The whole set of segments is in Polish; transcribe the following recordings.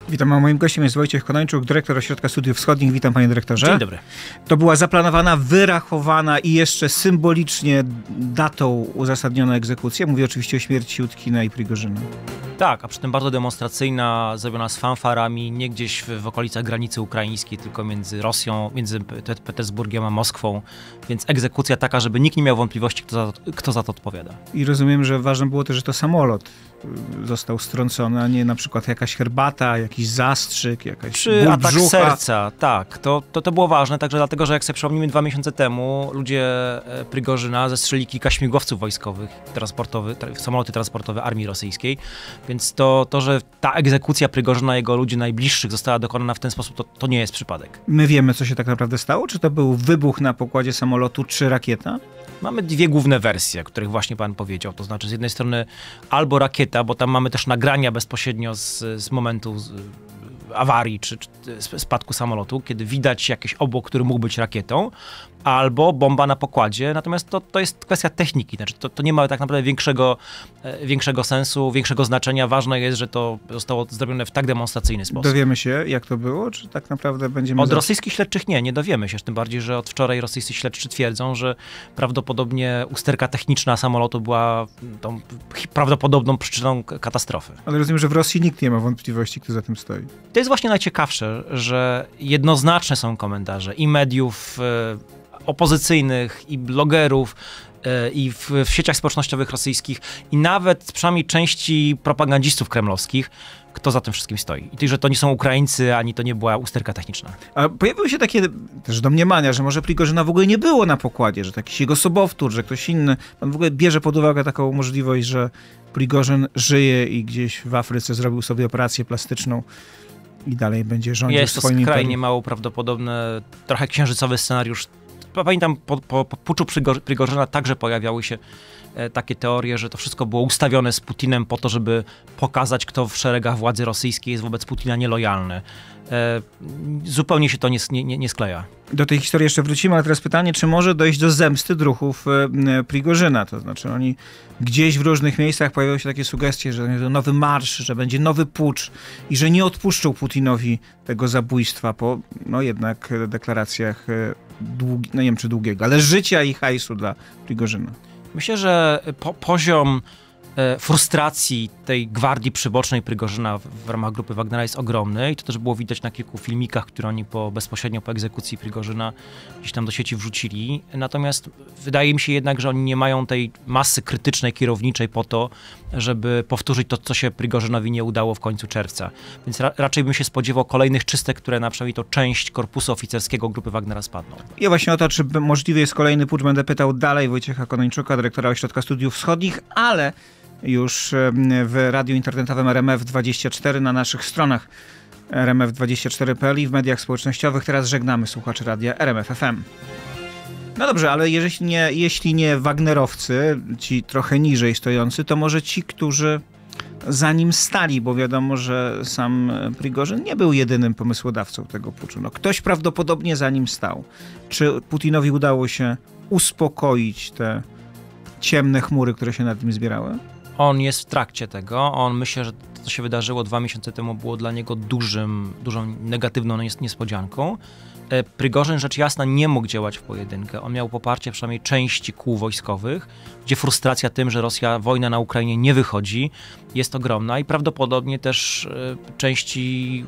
Witam, a moim gościem jest Wojciech Konończuk, dyrektor Ośrodka Studiów Wschodnich. Witam, panie dyrektorze. Dzień dobry. To była zaplanowana, wyrachowana i jeszcze symbolicznie datą uzasadniona egzekucja. Mówię oczywiście o śmierci Utkina i Prigorzyna. Tak, a przy tym bardzo demonstracyjna, zrobiona z fanfarami, nie gdzieś w okolicach granicy ukraińskiej, tylko między Rosją, między Petersburgiem a Moskwą. Więc egzekucja taka, żeby nikt nie miał wątpliwości, kto za to odpowiada. I rozumiem, że ważne było też, że to samolot został strącony, a nie na przykład jakaś herbata, jakiś zastrzyk, jakaś Czy atak brzucha. serca, tak. To było ważne, także dlatego, że jak sobie przypomnimy 2 miesiące temu, ludzie Prigorzyna zestrzelili kilka śmigłowców wojskowych, samoloty transportowe armii rosyjskiej. Więc to, że ta egzekucja Prigorzyna, jego ludzi najbliższych została dokonana w ten sposób, to nie jest przypadek. My wiemy, co się tak naprawdę stało? Czy to był wybuch na pokładzie samolotu, czy rakieta? Mamy dwie główne wersje, o których właśnie pan powiedział. To znaczy z jednej strony albo rakieta, bo tam mamy też nagrania bezpośrednio z momentu awarii czy spadku samolotu, kiedy widać jakiś obłok, który mógł być rakietą, albo bomba na pokładzie. Natomiast to jest kwestia techniki. Znaczy to nie ma tak naprawdę większego sensu, większego znaczenia. Ważne jest, że to zostało zrobione w tak demonstracyjny sposób. Dowiemy się, jak to było, czy tak naprawdę będziemy... Od rosyjskich śledczych nie dowiemy się. Tym bardziej, że od wczoraj rosyjscy śledczy twierdzą, że prawdopodobnie usterka techniczna samolotu była tą prawdopodobną przyczyną katastrofy. Ale rozumiem, że w Rosji nikt nie ma wątpliwości, kto za tym stoi. To jest właśnie najciekawsze, że jednoznaczne są komentarze i mediów opozycyjnych, i blogerów, i w sieciach społecznościowych rosyjskich, i nawet przynajmniej części propagandzistów kremlowskich, kto za tym wszystkim stoi. I że to nie są Ukraińcy, ani to nie była usterka techniczna. A pojawiły się takie też domniemania, że może Prigorzyna w ogóle nie było na pokładzie, że to jakiś jego sobowtór, że ktoś inny. Pan w ogóle bierze pod uwagę taką możliwość, że Prigorzyn żyje i gdzieś w Afryce zrobił sobie operację plastyczną i dalej będzie rządził jest swoim to skrajnie mało prawdopodobne, trochę księżycowy scenariusz. Pamiętam, po puczu Prigorzyna także pojawiały się takie teorie, że to wszystko było ustawione z Putinem po to, żeby pokazać, kto w szeregach władzy rosyjskiej jest wobec Putina nielojalny. Zupełnie się to nie skleja. Do tej historii jeszcze wrócimy, ale teraz pytanie, czy może dojść do zemsty druhów Prigorzyna? To znaczy oni gdzieś w różnych miejscach pojawiają się takie sugestie, że będzie nowy marsz, że będzie nowy pucz i że nie odpuszczą Putinowi tego zabójstwa po jednak deklaracjach nie wiem czy długiego, ale życia i hajsu dla Prigorzyna. Myślę, że poziom frustracji tej gwardii przybocznej Prigorzyna w ramach grupy Wagnera jest ogromny i to też było widać na kilku filmikach, które oni bezpośrednio po egzekucji Prigorzyna gdzieś tam do sieci wrzucili. Natomiast wydaje mi się jednak, że oni nie mają tej masy krytycznej, kierowniczej po to, żeby powtórzyć to, co się Prigorzynowi nie udało w końcu czerwca. Więc raczej bym się spodziewał kolejnych czystek, które na przynajmniej to część korpusu oficerskiego grupy Wagnera spadną. I właśnie o to, czy możliwy jest kolejny pucz, będę pytał dalej Wojciecha Konończuka, dyrektora Ośrodka Studiów Wschodnich, ale już w radiu internetowym RMF24 na naszych stronach rmf24.pl i w mediach społecznościowych. Teraz żegnamy słuchaczy radia RMF FM. No dobrze, ale jeśli nie wagnerowcy, ci trochę niżej stojący, to może ci, którzy za nim stali, bo wiadomo, że sam Prigorzyn nie był jedynym pomysłodawcą tego puczu. Ktoś prawdopodobnie za nim stał. Czy Putinowi udało się uspokoić te ciemne chmury, które się nad nim zbierały? On jest w trakcie tego. Myślę, że to, co się wydarzyło 2 miesiące temu, było dla niego dużą negatywną niespodzianką. Prigorzyn, rzecz jasna, nie mógł działać w pojedynkę. On miał poparcie przynajmniej części kół wojskowych, gdzie frustracja tym, że wojna na Ukrainie nie wychodzi, jest ogromna i prawdopodobnie też części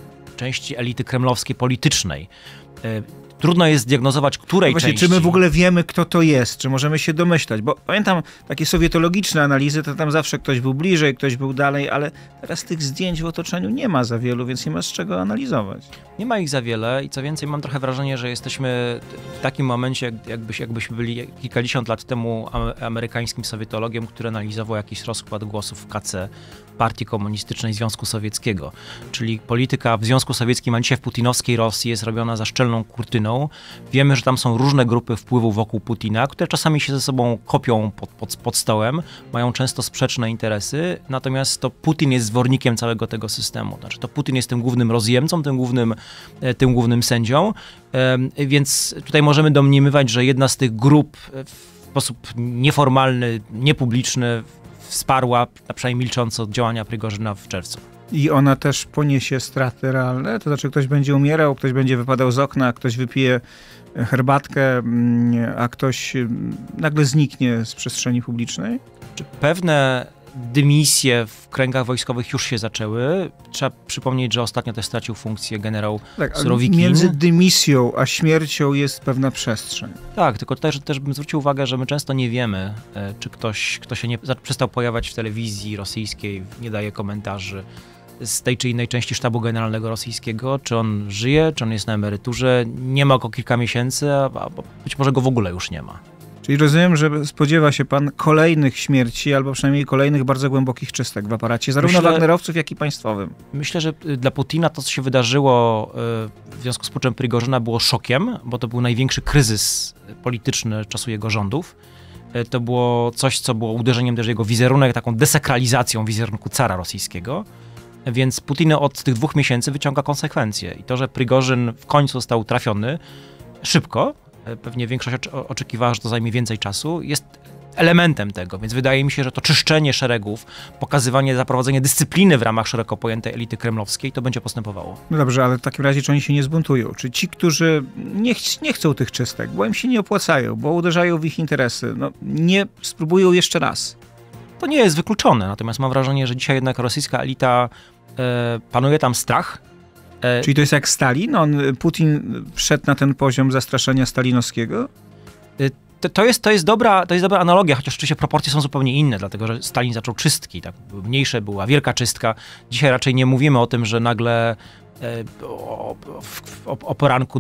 elity kremlowskiej politycznej. Trudno jest zdiagnozować, której części. Czy my w ogóle wiemy, kto to jest? Czy możemy się domyślać? Bo pamiętam takie sowietologiczne analizy, to tam zawsze ktoś był bliżej, ktoś był dalej, ale teraz tych zdjęć w otoczeniu nie ma za wielu, więc nie ma z czego analizować. Nie ma ich za wiele i co więcej, mam trochę wrażenie, że jesteśmy w takim momencie, jakbyśmy byli kilkadziesiąt lat temu amerykańskim sowietologiem, który analizował jakiś rozkład głosów w KC Partii Komunistycznej Związku Sowieckiego. Czyli polityka w Związku Sowieckim, a dzisiaj w putinowskiej Rosji jest robiona za szczelną kurtyną. Wiemy, że tam są różne grupy wpływu wokół Putina, które czasami się ze sobą kopią pod stołem, mają często sprzeczne interesy, natomiast to Putin jest zwornikiem całego tego systemu. Znaczy to Putin jest tym głównym rozjemcą, tym głównym sędzią, więc tutaj możemy domniemywać, że jedna z tych grup w sposób nieformalny, niepubliczny wsparła, a przynajmniej milcząco, działania Prigorzyna w czerwcu. I ona też poniesie straty realne? To znaczy ktoś będzie umierał, ktoś będzie wypadał z okna, ktoś wypije herbatkę, a ktoś nagle zniknie z przestrzeni publicznej? Pewne dymisje w kręgach wojskowych już się zaczęły. Trzeba przypomnieć, że ostatnio też stracił funkcję generał Surowikin. Między dymisją a śmiercią jest pewna przestrzeń. Tak, tylko też bym zwrócił uwagę, że my często nie wiemy, czy ktoś, kto się nie przestał pojawiać w telewizji rosyjskiej, nie daje komentarzy z tej czy innej części sztabu generalnego rosyjskiego, czy on żyje, czy on jest na emeryturze, nie ma go kilka miesięcy, a być może go w ogóle już nie ma. Czyli rozumiem, że spodziewa się pan kolejnych śmierci, albo przynajmniej kolejnych bardzo głębokich czystek w aparacie, zarówno wagnerowców, jak i państwowym. Myślę, że dla Putina to, co się wydarzyło w związku z puczem Prigorzyna, było szokiem, bo to był największy kryzys polityczny czasu jego rządów. To było coś, co było uderzeniem też w jego wizerunek, taką desakralizacją wizerunku cara rosyjskiego. Więc Putin od tych 2 miesięcy wyciąga konsekwencje. I to, że Prigorzyn w końcu został trafiony szybko, pewnie większość oczekiwała, że to zajmie więcej czasu, jest elementem tego, więc wydaje mi się, że to czyszczenie szeregów, pokazywanie, zaprowadzenie dyscypliny w ramach szeroko pojętej elity kremlowskiej, to będzie postępowało. No dobrze, ale w takim razie czy oni się nie zbuntują? Czy ci, którzy nie chcą tych czystek, bo im się nie opłacają, bo uderzają w ich interesy, nie spróbują jeszcze raz? To nie jest wykluczone, natomiast mam wrażenie, że dzisiaj jednak rosyjska elita, panuje tam strach. Czyli to jest jak Stalin? Putin wszedł na ten poziom zastraszenia stalinowskiego? To jest dobra analogia, chociaż oczywiście proporcje są zupełnie inne, dlatego że Stalin zaczął czystki, tak, były mniejsze, była wielka czystka. Dzisiaj raczej nie mówimy o tym, że nagle o poranku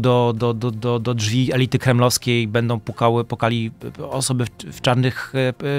do drzwi elity kremlowskiej będą pukali osoby w czarnych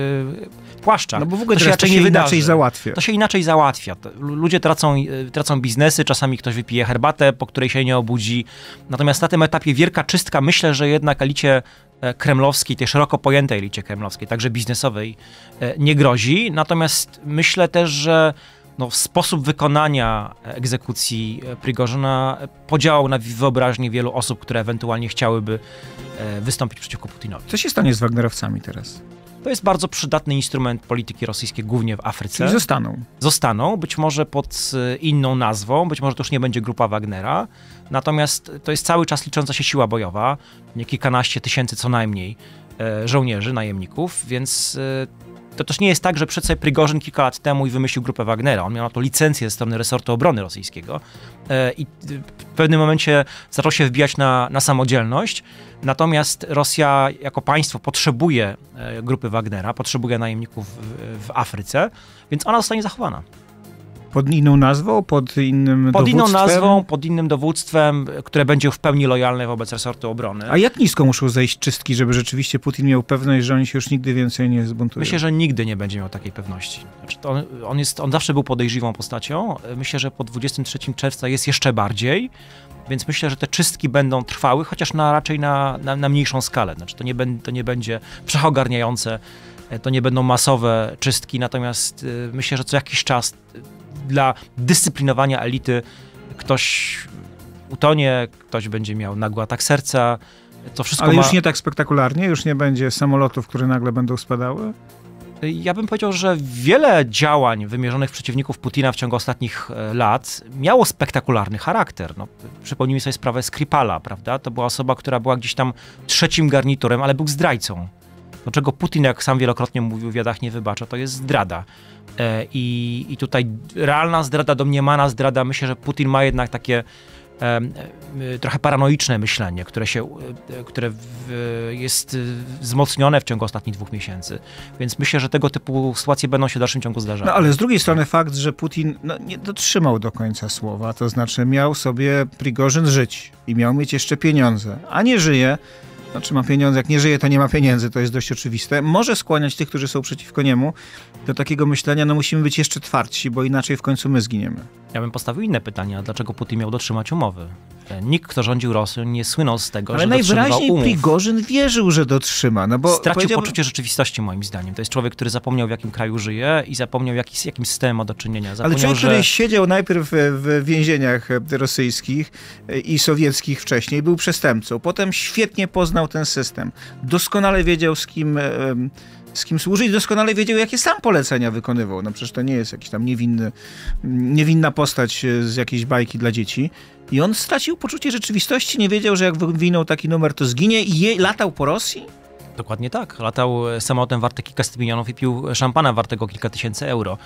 płaszczach. No bo w ogóle to się raczej inaczej załatwia. To się inaczej załatwia. Ludzie tracą biznesy, czasami ktoś wypije herbatę, po której się nie obudzi. Natomiast na tym etapie wielka czystka, myślę, że jednak elicie kremlowskiej, tej szeroko pojętej elicie kremlowskiej, także biznesowej, nie grozi. Natomiast myślę też, że sposób wykonania egzekucji Prigorzyna podziałał na wyobraźnię wielu osób, które ewentualnie chciałyby wystąpić przeciwko Putinowi. Co się stanie z wagnerowcami teraz? To jest bardzo przydatny instrument polityki rosyjskiej, głównie w Afryce. Czyli zostaną? Zostaną, być może pod inną nazwą, być może to już nie będzie grupa Wagnera, natomiast to jest cały czas licząca się siła bojowa, kilkanaście tysięcy co najmniej żołnierzy, najemników, więc to też nie jest tak, że przed sobie Prigorzyn kilka lat temu i wymyślił grupę Wagnera. On miał na to licencję ze strony resortu obrony rosyjskiego i w pewnym momencie zaczął się wbijać na samodzielność. Natomiast Rosja jako państwo potrzebuje grupy Wagnera, potrzebuje najemników w Afryce, więc ona zostanie zachowana. Pod inną nazwą? Pod innym Pod dowództwem? inną nazwą, pod innym dowództwem, które będzie w pełni lojalne wobec resortu obrony. A jak nisko muszą zejść czystki, żeby rzeczywiście Putin miał pewność, że oni się już nigdy więcej nie zbuntują? Myślę, że nigdy nie będzie miał takiej pewności. Znaczy, on zawsze był podejrzliwą postacią. Myślę, że po 23 czerwca jest jeszcze bardziej. Więc myślę, że te czystki będą trwały, chociaż raczej na mniejszą skalę. Znaczy, to nie będzie wszechogarniające, to nie będą masowe czystki, natomiast myślę, że co jakiś czas dla dyscyplinowania elity ktoś utonie, ktoś będzie miał nagły atak serca. To wszystko Ale już nie tak spektakularnie? Już nie będzie samolotów, które nagle będą spadały? Ja bym powiedział, że wiele działań wymierzonych w przeciwników Putina w ciągu ostatnich lat miało spektakularny charakter. Przypomnijmy sobie sprawę Skripala, prawda? To była osoba, która była gdzieś tam trzecim garniturem, ale był zdrajcą. Do czego Putin, jak sam wielokrotnie mówił w wywiadach, nie wybacza, to jest zdrada. I tutaj realna zdrada, domniemana zdrada, myślę, że Putin ma jednak takie trochę paranoiczne myślenie, które jest wzmocnione w ciągu ostatnich 2 miesięcy. Więc myślę, że tego typu sytuacje będą się w dalszym ciągu zdarzały. Ale z drugiej strony fakt, że Putin nie dotrzymał do końca słowa, to znaczy miał sobie Prigorzyn żyć i miał mieć jeszcze pieniądze, a nie żyje. Znaczy ma pieniądze, jak nie żyje, to nie ma pieniędzy, to jest dość oczywiste. Może skłaniać tych, którzy są przeciwko niemu, do takiego myślenia, musimy być jeszcze twardsi, bo inaczej w końcu my zginiemy. Ja bym postawił inne pytania, dlaczego Putin miał dotrzymać umowy? Nikt, kto rządził Rosją, nie słynął z tego, że dotrzymywał umów. Ale najwyraźniej Prigorzyn wierzył, że dotrzyma. Bo stracił poczucie rzeczywistości, moim zdaniem. To jest człowiek, który zapomniał, w jakim kraju żyje i zapomniał, z jakim systemem ma do czynienia. Ale człowiek, który siedział najpierw w więzieniach rosyjskich i sowieckich wcześniej, był przestępcą. Potem świetnie poznał ten system. Doskonale wiedział, z kim służy i doskonale wiedział, jakie sam polecenia wykonywał. No przecież to nie jest jakiś tam niewinna postać z jakiejś bajki dla dzieci. I on stracił poczucie rzeczywistości, nie wiedział, że jak wywinął taki numer, to zginie i latał po Rosji? Dokładnie tak. Latał samolotem warte kilkaset milionów i pił szampana wartego kilka tysięcy euro.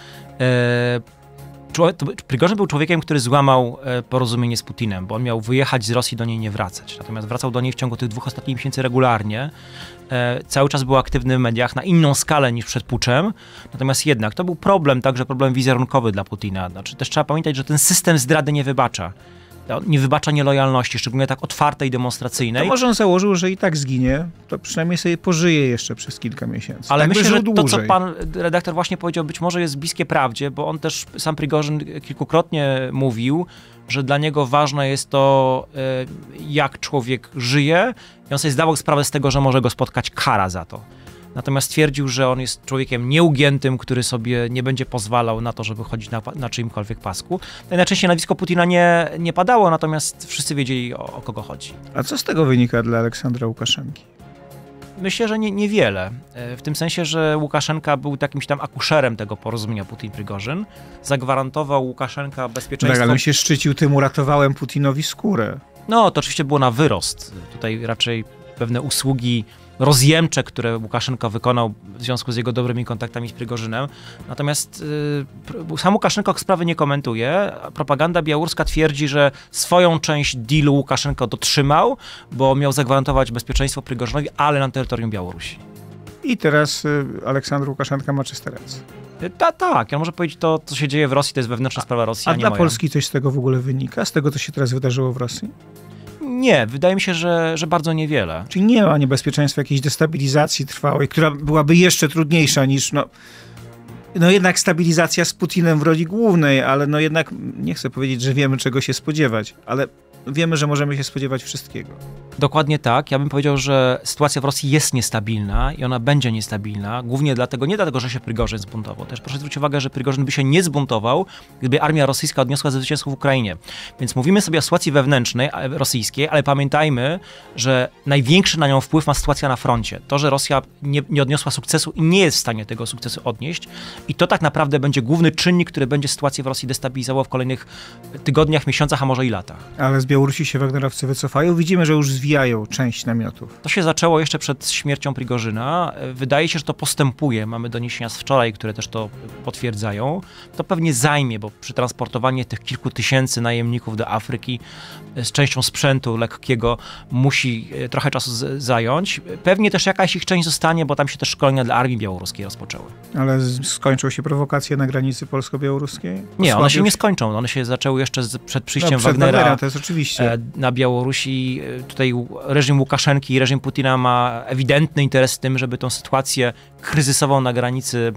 Prigorzyn był człowiekiem, który złamał porozumienie z Putinem, bo on miał wyjechać z Rosji, do niej nie wracać. Natomiast wracał do niej w ciągu tych 2 ostatnich miesięcy regularnie. Cały czas był aktywny w mediach na inną skalę niż przed puczem. Natomiast jednak to był problem, także problem wizerunkowy dla Putina. Znaczy też trzeba pamiętać, że ten system zdrady nie wybacza. Nie wybacza nielojalności, szczególnie tak otwartej, demonstracyjnej. To może on założył, że i tak zginie, to przynajmniej sobie pożyje jeszcze przez kilka miesięcy. Ale tak myślę, że dłużej. to, co pan redaktor właśnie powiedział, być może jest bliskie prawdzie, bo on też, sam Prigorzyn kilkukrotnie mówił, że dla niego ważne jest to, jak człowiek żyje i on sobie zdawał sprawę z tego, że może go spotkać kara za to. Natomiast twierdził, że on jest człowiekiem nieugiętym, który sobie nie będzie pozwalał na to, żeby chodzić na czyimkolwiek pasku. Najczęściej nazwisko Putina nie padało, natomiast wszyscy wiedzieli, o kogo chodzi. A co z tego wynika dla Aleksandra Łukaszenki? Myślę, że niewiele. W tym sensie, że Łukaszenka był jakimś tam akuszerem tego porozumienia Putin-Prigorzyn. Zagwarantował Łukaszenka bezpieczeństwo. Tak, ale on się szczycił tym, uratowałem Putinowi skórę. No, to oczywiście było na wyrost. Tutaj raczej pewne usługi rozjemcze, które Łukaszenka wykonał w związku z jego dobrymi kontaktami z Prigorzynem. Natomiast sam Łukaszenko sprawy nie komentuje. Propaganda białoruska twierdzi, że swoją część dealu Łukaszenko dotrzymał, bo miał zagwarantować bezpieczeństwo Prigorzynowi, ale na terytorium Białorusi. I teraz Aleksander Łukaszenka ma czyste ręce. Tak, on może powiedzieć, to co się dzieje w Rosji, to jest wewnętrzna sprawa Rosji, a nie dla moja. Polski coś z tego w ogóle wynika? Z tego, co się teraz wydarzyło w Rosji? Nie, wydaje mi się, że bardzo niewiele. Czyli nie ma niebezpieczeństwa jakiejś destabilizacji trwałej, która byłaby jeszcze trudniejsza niż no jednak stabilizacja z Putinem w roli głównej, ale no jednak nie chcę powiedzieć, że wiemy, czego się spodziewać, ale wiemy, że możemy się spodziewać wszystkiego. Dokładnie tak. Ja bym powiedział, że sytuacja w Rosji jest niestabilna i ona będzie niestabilna, głównie dlatego, nie dlatego, że się Prigorzyn zbuntował. Też proszę zwrócić uwagę, że Prigorzyn by się nie zbuntował, gdyby armia rosyjska odniosła zwycięstwo w Ukrainie. Więc mówimy sobie o sytuacji wewnętrznej, rosyjskiej, ale pamiętajmy, że największy na nią wpływ ma sytuacja na froncie. To, że Rosja nie odniosła sukcesu i nie jest w stanie tego sukcesu odnieść i to tak naprawdę będzie główny czynnik, który będzie sytuację w Rosji destabilizował w kolejnych tygodniach, miesiącach, a może i latach. Ale z Białorusi się Wagnerowcy wycofają. Widzimy, że już zwijają część namiotów. To się zaczęło jeszcze przed śmiercią Prigorzyna. Wydaje się, że to postępuje. Mamy doniesienia z wczoraj, które też to potwierdzają. To pewnie zajmie, bo przetransportowanie tych kilku tysięcy najemników do Afryki z częścią sprzętu lekkiego musi trochę czasu zająć. Pewnie też jakaś ich część zostanie, bo tam się też szkolenia dla armii białoruskiej rozpoczęły. Ale skończą się prowokacje na granicy polsko-białoruskiej? Nie, one się nie skończą. One się zaczęły jeszcze przed przyjściem Wagnera. To jest oczywiście. Na Białorusi. Tutaj reżim Łukaszenki i reżim Putina ma ewidentny interes w tym, żeby tą sytuację kryzysową na granicy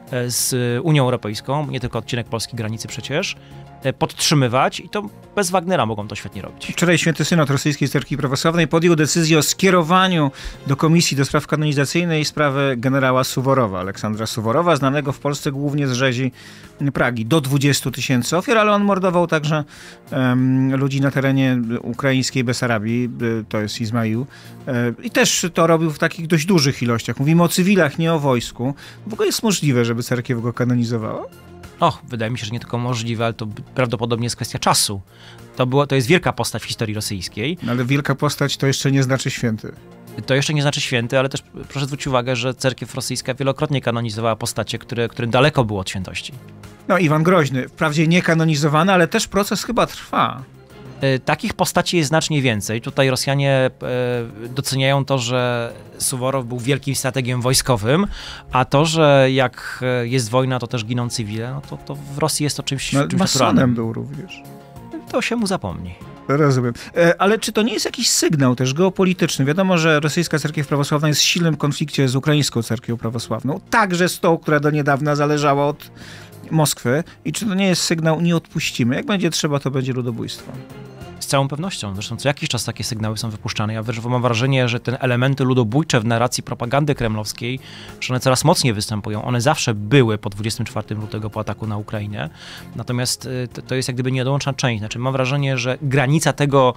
z Unią Europejską, nie tylko odcinek polskiej granicy przecież, podtrzymywać i to bez Wagnera mogą to świetnie robić. Wczoraj Święty Synod Rosyjskiej Cerkwi Prawosławnej podjął decyzję o skierowaniu do Komisji do Spraw Kanonizacyjnej sprawy generała Suworowa, Aleksandra Suworowa, znanego w Polsce głównie z rzezi Pragi. Do 20 000 ofiar, ale on mordował także ludzi na terenie ukraińskiej Besarabii, to jest Izmaił. I też to robił w takich dość dużych ilościach. Mówimy o cywilach, nie o wojsku. W ogóle jest możliwe, żeby cerkiew go kanonizowała? Wydaje mi się, że nie tylko możliwe, ale to prawdopodobnie jest kwestia czasu. To jest wielka postać w historii rosyjskiej. Ale wielka postać to jeszcze nie znaczy święty. To jeszcze nie znaczy święty, ale też proszę zwrócić uwagę, że cerkiew rosyjska wielokrotnie kanonizowała postacie, które daleko było od świętości. No, Iwan Groźny, wprawdzie nie kanonizowany, ale też proces chyba trwa. Takich postaci jest znacznie więcej. Tutaj Rosjanie doceniają to, że Suworow był wielkim strategiem wojskowym, a to, że jak jest wojna, to też giną cywile, no to w Rosji jest to czymś naturalnym. Masonem był również. To się mu zapomni. Rozumiem. Ale czy to nie jest jakiś sygnał też geopolityczny? Wiadomo, że rosyjska cerkiew prawosławna jest w silnym konflikcie z ukraińską cerkwią prawosławną, także z tą, która do niedawna zależała od Moskwy. I czy to nie jest sygnał, nie odpuścimy? Jak będzie trzeba, to będzie ludobójstwo. Z całą pewnością. Zresztą co jakiś czas takie sygnały są wypuszczane. Ja mam wrażenie, że te elementy ludobójcze w narracji propagandy kremlowskiej, że one coraz mocniej występują. One zawsze były po 24 lutego, po ataku na Ukrainę. Natomiast to jest jak gdyby nieodłączna część. Znaczy mam wrażenie, że granica tego,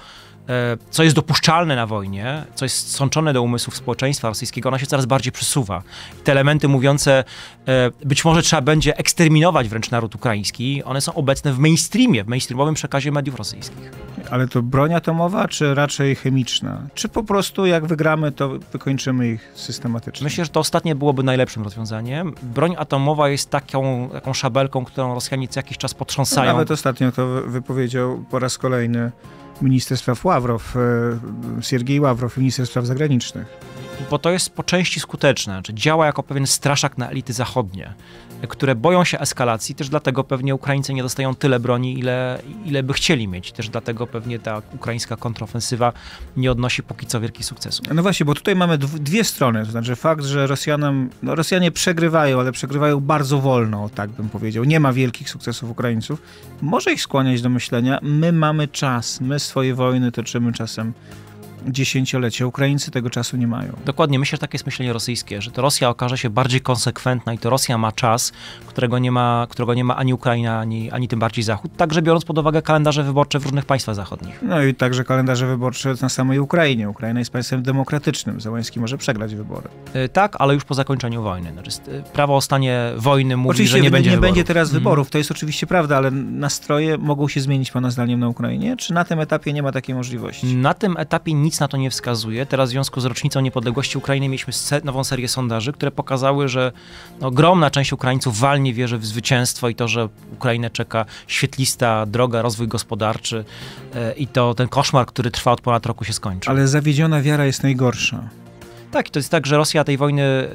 co jest dopuszczalne na wojnie, co jest sączone do umysłów społeczeństwa rosyjskiego, ona się coraz bardziej przesuwa. Te elementy mówiące, być może trzeba będzie eksterminować wręcz naród ukraiński, one są obecne w mainstreamowym przekazie mediów rosyjskich. Ale to broń atomowa, czy raczej chemiczna? Czy po prostu jak wygramy, to wykończymy ich systematycznie? Myślę, że to ostatnie byłoby najlepszym rozwiązaniem. Broń atomowa jest taką szabelką, którą Rosjanie co jakiś czas potrząsają. Nawet ostatnio to wypowiedział po raz kolejny minister spraw Ławrow, Siergiej Ławrow, minister spraw zagranicznych. Bo to jest po części skuteczne, znaczy działa jako pewien straszak na elity zachodnie, które boją się eskalacji, też dlatego pewnie Ukraińcy nie dostają tyle broni, ile by chcieli mieć. Też dlatego pewnie ta ukraińska kontrofensywa nie odnosi póki co wielkich sukcesów. No właśnie, bo tutaj mamy dwie strony, to znaczy fakt, że Rosjanie przegrywają, ale przegrywają bardzo wolno, tak bym powiedział. Nie ma wielkich sukcesów Ukraińców. Może ich skłaniać do myślenia, my mamy czas, my swoje wojny toczymy czasem dziesięciolecia. Ukraińcy tego czasu nie mają. Dokładnie, myślę, że takie jest myślenie rosyjskie, że to Rosja okaże się bardziej konsekwentna i to Rosja ma czas, którego nie ma ani Ukraina, ani tym bardziej Zachód, także biorąc pod uwagę kalendarze wyborcze w różnych państwach zachodnich. No i także kalendarze wyborcze na samej Ukrainie. Ukraina jest państwem demokratycznym. Zełenski może przegrać wybory. Tak, ale już po zakończeniu wojny. Znaczy, prawo o stanie wojny mówi, oczywiście, że nie będzie wyborów. Będzie teraz wyborów, to jest oczywiście prawda, ale nastroje mogą się zmienić pana zdaniem na Ukrainie? Czy na tym etapie nie ma takiej możliwości? Na tym etapie nic na to nie wskazuje. Teraz w związku z rocznicą niepodległości Ukrainy mieliśmy nową serię sondaży, które pokazały, że ogromna część Ukraińców walnie wierzy w zwycięstwo i to, że Ukrainę czeka świetlista droga, rozwój gospodarczy i to ten koszmar, który trwa od ponad roku, się skończy. Ale zawiedziona wiara jest najgorsza. Tak, i to jest tak, że Rosja tej wojny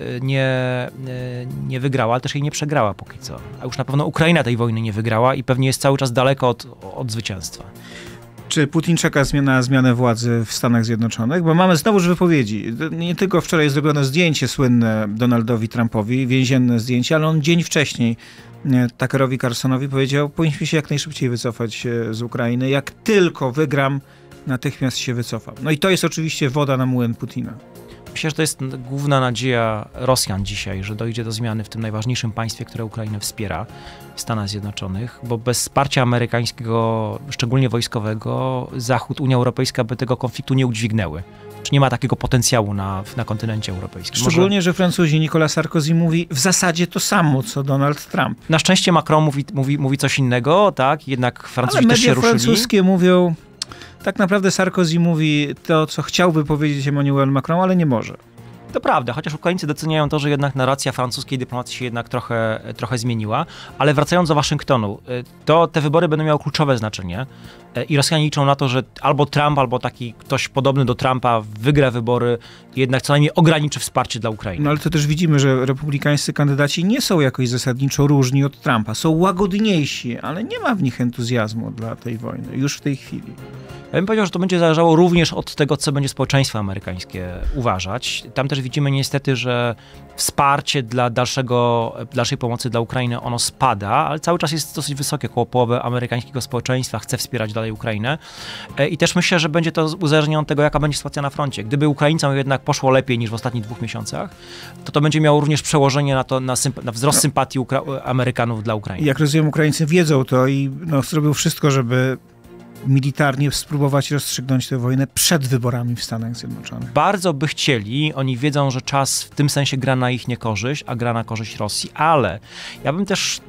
nie wygrała, ale też jej nie przegrała póki co. A już na pewno Ukraina tej wojny nie wygrała i pewnie jest cały czas daleko od zwycięstwa. Czy Putin czeka na zmianę władzy w Stanach Zjednoczonych? Bo mamy znowuż wypowiedzi. Nie tylko wczoraj zrobiono zdjęcie słynne Donaldowi Trumpowi, więzienne zdjęcie, ale on dzień wcześniej Tuckerowi Carlsonowi powiedział, powinniśmy się jak najszybciej wycofać z Ukrainy. Jak tylko wygram, natychmiast się wycofam. No i to jest oczywiście woda na młyn Putina. Myślę, że to jest główna nadzieja Rosjan dzisiaj, że dojdzie do zmiany w tym najważniejszym państwie, które Ukrainę wspiera, w Stanach Zjednoczonych, bo bez wsparcia amerykańskiego, szczególnie wojskowego, Zachód, Unia Europejska by tego konfliktu nie udźwignęły. Czy nie ma takiego potencjału na kontynencie europejskim. Szczególnie, że Francuzi, Nicolas Sarkozy mówi w zasadzie to samo, co Donald Trump. Na szczęście Macron mówi coś innego, tak? Jednak Francuzi też się ruszyli. Ale media francuskie mówią, tak naprawdę Sarkozy mówi to, co chciałby powiedzieć Emmanuel Macron, ale nie może. To prawda, chociaż Ukraińcy doceniają to, że jednak narracja francuskiej dyplomacji się jednak trochę zmieniła, ale wracając do Waszyngtonu, to te wybory będą miały kluczowe znaczenie i Rosjanie liczą na to, że albo Trump, albo taki ktoś podobny do Trumpa wygra wybory i jednak co najmniej ograniczy wsparcie dla Ukrainy. No ale to też widzimy, że republikańscy kandydaci nie są jakoś zasadniczo różni od Trumpa. Są łagodniejsi, ale nie ma w nich entuzjazmu dla tej wojny już w tej chwili. Ja bym powiedział, że to będzie zależało również od tego, co będzie społeczeństwo amerykańskie uważać. Tam też widzimy niestety, że wsparcie dla dalszej pomocy dla Ukrainy, ono spada, ale cały czas jest dosyć wysokie. Około połowy amerykańskiego społeczeństwa chce wspierać dalej Ukrainę. I też myślę, że będzie to uzależnione od tego, jaka będzie sytuacja na froncie. Gdyby Ukraińcom jednak poszło lepiej niż w ostatnich 2 miesiącach, to będzie miało również przełożenie na wzrost sympatii Amerykanów dla Ukrainy. Jak rozumiem, Ukraińcy wiedzą to i zrobią wszystko, żeby militarnie spróbować rozstrzygnąć tę wojnę przed wyborami w Stanach Zjednoczonych. Bardzo by chcieli, oni wiedzą, że czas w tym sensie gra na ich niekorzyść, a gra na korzyść Rosji, ale ja bym też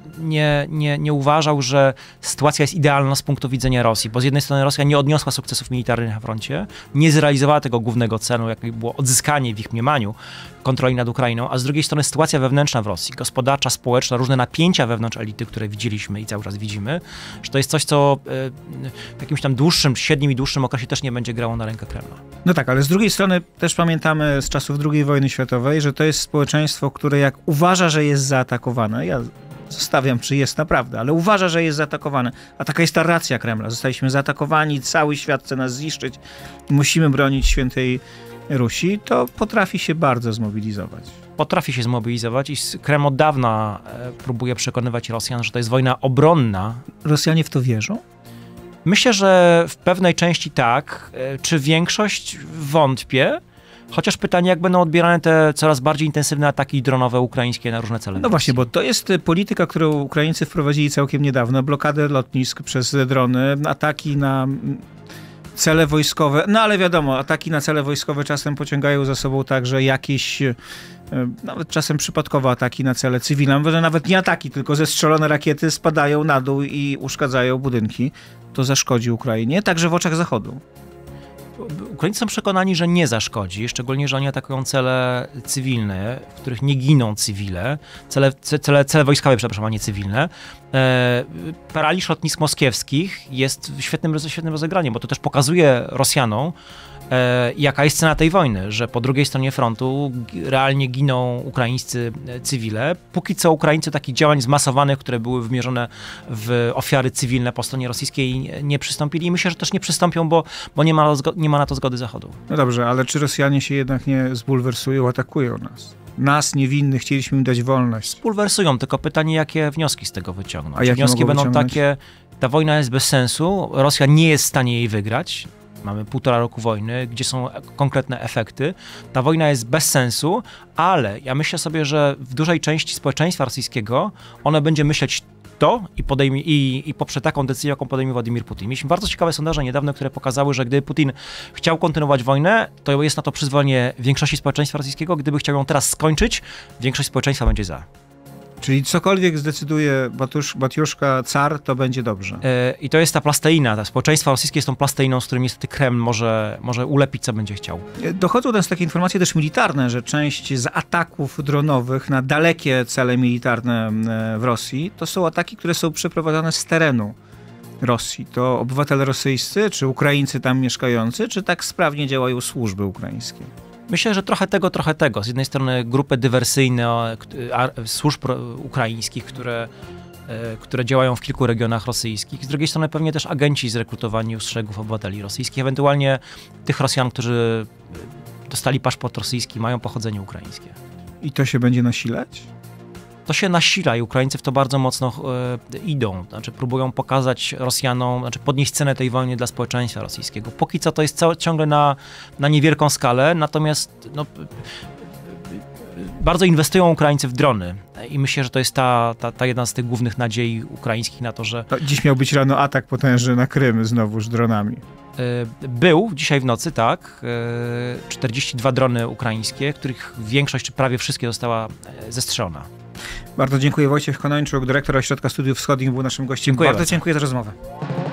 nie uważał, że sytuacja jest idealna z punktu widzenia Rosji, bo z jednej strony Rosja nie odniosła sukcesów militarnych na froncie, nie zrealizowała tego głównego celu, jakim było odzyskanie w ich mniemaniu kontroli nad Ukrainą, a z drugiej strony sytuacja wewnętrzna w Rosji, gospodarcza, społeczna, różne napięcia wewnątrz elity, które widzieliśmy i cały czas widzimy, że to jest coś, co w jakimś tam średnim i dłuższym okresie też nie będzie grało na rękę Kremla. No tak, ale z drugiej strony też pamiętamy z czasów II wojny światowej, że to jest społeczeństwo, które jak uważa, że jest zaatakowane, ja zostawiam, czy jest naprawdę, ale uważa, że jest zaatakowane, a taka jest ta racja Kremla. Zostaliśmy zaatakowani, cały świat chce nas zniszczyć, musimy bronić świętej Rusi, to potrafi się bardzo zmobilizować. Potrafi się zmobilizować i Kreml od dawna próbuje przekonywać Rosjan, że to jest wojna obronna. Rosjanie w to wierzą? Myślę, że w pewnej części tak. Czy większość? Wątpię. Chociaż pytanie, jak będą odbierane te coraz bardziej intensywne ataki dronowe ukraińskie na różne cele. No właśnie, bo to jest polityka, którą Ukraińcy wprowadzili całkiem niedawno. Blokadę lotnisk przez drony, ataki na cele wojskowe, no ale wiadomo, ataki na cele wojskowe czasem pociągają za sobą także jakieś, nawet czasem przypadkowe ataki na cele cywilne. Może nawet nie ataki, tylko zestrzelone rakiety spadają na dół i uszkadzają budynki. To zaszkodzi Ukrainie, także w oczach Zachodu. Ukraińcy są przekonani, że nie zaszkodzi, szczególnie, że oni atakują cele cywilne, w których nie giną cywile, cele wojskowe, przepraszam, a nie cywilne. Paraliż lotnisk moskiewskich jest świetnym rozegraniem, bo to też pokazuje Rosjanom, jaka jest cena tej wojny, że po drugiej stronie frontu realnie giną ukraińscy cywile. Póki co Ukraińcy takich działań zmasowanych, które były wymierzone w ofiary cywilne po stronie rosyjskiej, nie przystąpili i myślę, że też nie przystąpią, bo nie ma na to zgody Zachodu. No dobrze, ale czy Rosjanie się jednak nie zbulwersują, atakują nas? Nas, niewinnych, chcieliśmy im dać wolność. Bulwersują, tylko pytanie, jakie wnioski z tego wyciągną. A jakie wnioski będą wyciągnąć? Takie, ta wojna jest bez sensu, Rosja nie jest w stanie jej wygrać. Mamy 1,5 roku wojny, gdzie są konkretne efekty. Ta wojna jest bez sensu, ale ja myślę sobie, że w dużej części społeczeństwa rosyjskiego ono będzie myśleć to i poprze taką decyzję, jaką podejmie Władimir Putin. Mieliśmy bardzo ciekawe sondaże niedawno, które pokazały, że gdyby Putin chciał kontynuować wojnę, to jest na to przyzwolenie większości społeczeństwa rosyjskiego. Gdyby chciał ją teraz skończyć, większość społeczeństwa będzie za. Czyli cokolwiek zdecyduje Batiuszka, car, to będzie dobrze. I to jest ta plasteina. Ta społeczeństwo rosyjskie jest tą plasteiną, z którym niestety Kreml może ulepić, co będzie chciał. Dochodzą do nas takie informacje też militarne, że część z ataków dronowych na dalekie cele militarne w Rosji to są ataki, które są przeprowadzane z terenu Rosji. To obywatele rosyjscy, czy Ukraińcy tam mieszkający, czy tak sprawnie działają służby ukraińskie? Myślę, że trochę tego. Z jednej strony grupy dywersyjne służb ukraińskich, które działają w kilku regionach rosyjskich. Z drugiej strony pewnie też agenci zrekrutowani z szeregów obywateli rosyjskich, ewentualnie tych Rosjan, którzy dostali paszport rosyjski, mają pochodzenie ukraińskie. I to się będzie nasilać? To się nasila i Ukraińcy w to bardzo mocno idą. Znaczy próbują pokazać Rosjanom, podnieść cenę tej wojny dla społeczeństwa rosyjskiego. Póki co to jest ciągle na niewielką skalę, natomiast bardzo inwestują Ukraińcy w drony. I myślę, że to jest ta jedna z tych głównych nadziei ukraińskich na to, że... Dziś miał być rano atak potężny na Krym znowuż dronami. Był dzisiaj w nocy, tak. 42 drony ukraińskie, których większość, czy prawie wszystkie została zestrzelona. Bardzo dziękuję. Wojciech Konończuk, dyrektor Ośrodka Studiów Wschodnich, był naszym gościem. Bardzo dziękuję za rozmowę.